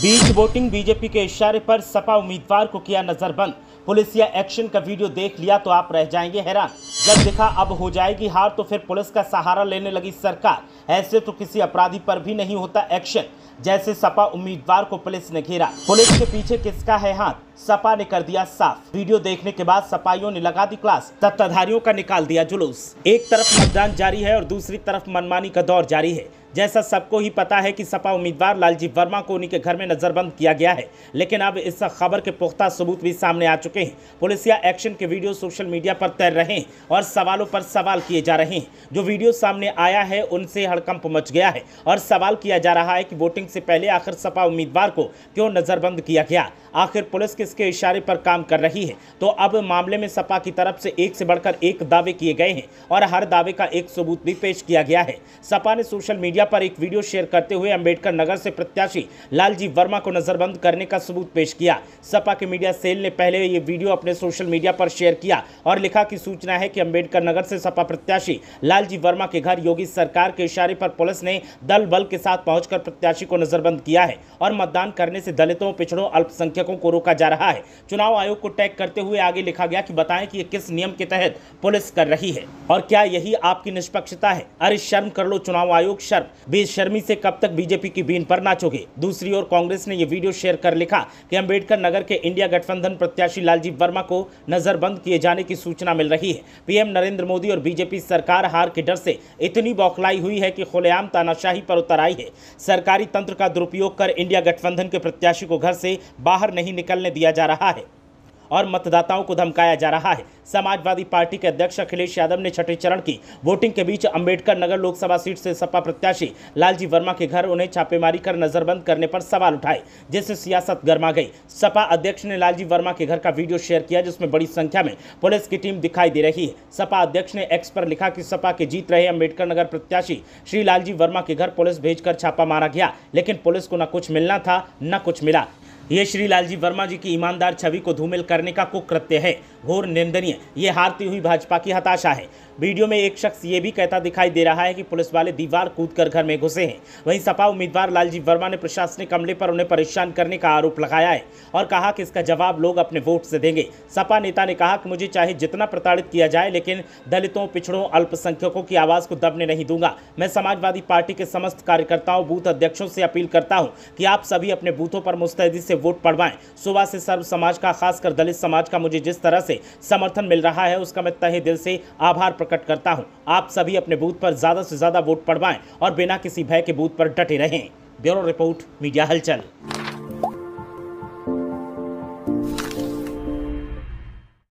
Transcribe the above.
बीच voting BJP के इशारे पर सपा उम्मीदवार को किया नजरबंद। पुलिसिया एक्शन का वीडियो देख लिया तो आप रह जाएंगे हैरान। जब देखा अब हो जाएगी हार तो फिर पुलिस का सहारा लेने लगी सरकार। ऐसे तो किसी अपराधी पर भी नहीं होता एक्शन। जैसे सपा उम्मीदवार को पुलिस ने घेरा। पुलिस के पीछे किसका है हाथ, सपा ने कर दिया साफ। वीडियो देखने के बाद सपाइयों ने लगा दी क्लास, सत्ताधारियों का निकाल दिया जुलूस। एक तरफ मतदान जारी है और दूसरी तरफ मनमानी का दौर जारी है। जैसा सबको ही पता है कि सपा उम्मीदवार लालजी वर्मा को उन्हीं के घर में नजरबंद किया गया है, लेकिन अब इस खबर के पुख्ता सबूत भी सामने आ चुके हैं। पुलिसिया एक्शन के वीडियो सोशल मीडिया पर तैर रहे हैं और सवालों पर सवाल किए जा रहे हैं। जो वीडियो सामने आया है उनसे हड़कंप मच गया है और सवाल किया जा रहा है कि वोटिंग से पहले आखिर सपा उम्मीदवार को क्यों नजरबंद किया गया। आखिर पुलिस किसके इशारे पर काम कर रही है। तो अब मामले में सपा की तरफ से एक से बढ़कर एक दावे किए गए हैं और हर दावे का एक सबूत भी पेश किया गया है। सपा ने सोशल मीडिया पर एक वीडियो शेयर करते हुए अंबेडकर नगर से प्रत्याशी लालजी वर्मा को नजरबंद करने का सबूत पेश किया। सपा के मीडिया सेल ने पहले ये वीडियो अपने सोशल मीडिया पर शेयर किया और लिखा कि सूचना है कि अंबेडकर नगर से सपा प्रत्याशी लालजी वर्मा के घर योगी सरकार के इशारे पर पुलिस ने दल बल के साथ पहुंचकर प्रत्याशी को नजरबंद किया है और मतदान करने से दलितों, पिछड़ों, अल्पसंख्यकों को रोका जा रहा है। चुनाव आयोग को टैग करते हुए आगे लिखा गया कि बताएं कि ये किस नियम के तहत पुलिस कर रही है और क्या यही आपकी निष्पक्षता है। अरे शर्म कर लो चुनाव आयोग, शर्म। बेशर्मी से कब तक बीजेपी की बीन पर नाचोगे। दूसरी ओर कांग्रेस ने यह वीडियो शेयर कर लिखा कि अंबेडकर नगर के इंडिया गठबंधन प्रत्याशी लालजी वर्मा को नजरबंद किए जाने की सूचना मिल रही है। पीएम नरेंद्र मोदी और बीजेपी सरकार हार के डर से इतनी बौखलाई हुई है कि खुलेआम तानाशाही पर उतर आई है। सरकारी तंत्र का दुरुपयोग कर इंडिया गठबंधन के प्रत्याशी को घर से बाहर नहीं निकलने दिया जा रहा है और मतदाताओं को धमकाया जा रहा है। समाजवादी पार्टी के अध्यक्ष अखिलेश यादव ने छठे चरण की वोटिंग के बीच अंबेडकर नगर लोकसभा सीट से सपा प्रत्याशी लालजी वर्मा के घर उन्हें छापेमारी कर नजरबंद करने पर सवाल उठाए, जिससे सियासत गर्मा गई। सपा अध्यक्ष ने लालजी वर्मा के घर का वीडियो शेयर किया जिसमें बड़ी संख्या में पुलिस की टीम दिखाई दे रही है। सपा अध्यक्ष ने एक्स पर लिखा कि सपा के जीत रहे अंबेडकर नगर प्रत्याशी श्री लालजी वर्मा के घर पुलिस भेजकर छापा मारा गया, लेकिन पुलिस को न कुछ मिलना था न कुछ मिला। ये श्री लालजी वर्मा जी की ईमानदार छवि को धूमिल करने का कुकृत्य है, घोर निंदनीय। ये हारती हुई भाजपा की हताशा है। वीडियो में एक शख्स ये भी कहता दिखाई दे रहा है कि पुलिस वाले दीवार कूदकर घर में घुसे हैं। वहीं सपा उम्मीदवार लालजी वर्मा ने प्रशासनिक अमले पर उन्हें परेशान करने का आरोप लगाया है और कहा कि इसका जवाब लोग अपने वोट से देंगे। सपा नेता ने कहा कि मुझे चाहे जितना प्रताड़ित किया जाए, लेकिन दलितों, पिछड़ों, अल्पसंख्यकों की आवाज़ को दबने नहीं दूंगा। मैं समाजवादी पार्टी के समस्त कार्यकर्ताओं, बूथ अध्यक्षों से अपील करता हूं कि आप सभी अपने बूथों पर मुस्तैदी से वोट पड़वाएं। सुबह से सर्व समाज का, खासकर दलित समाज का मुझे जिस तरह से समर्थन मिल रहा है उसका मैं तहे दिल से आभार प्रकट करता हूं। आप सभी अपने बूथ पर ज्यादा से ज्यादा वोट पड़वाएं और बिना किसी भय के बूथ पर डटे रहें। ब्यूरो रिपोर्ट, मीडिया हलचल।